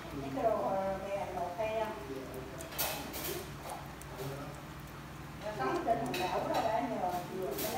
những cái đồ bè đồ khe sống trên hòn đảo đó đã nhờ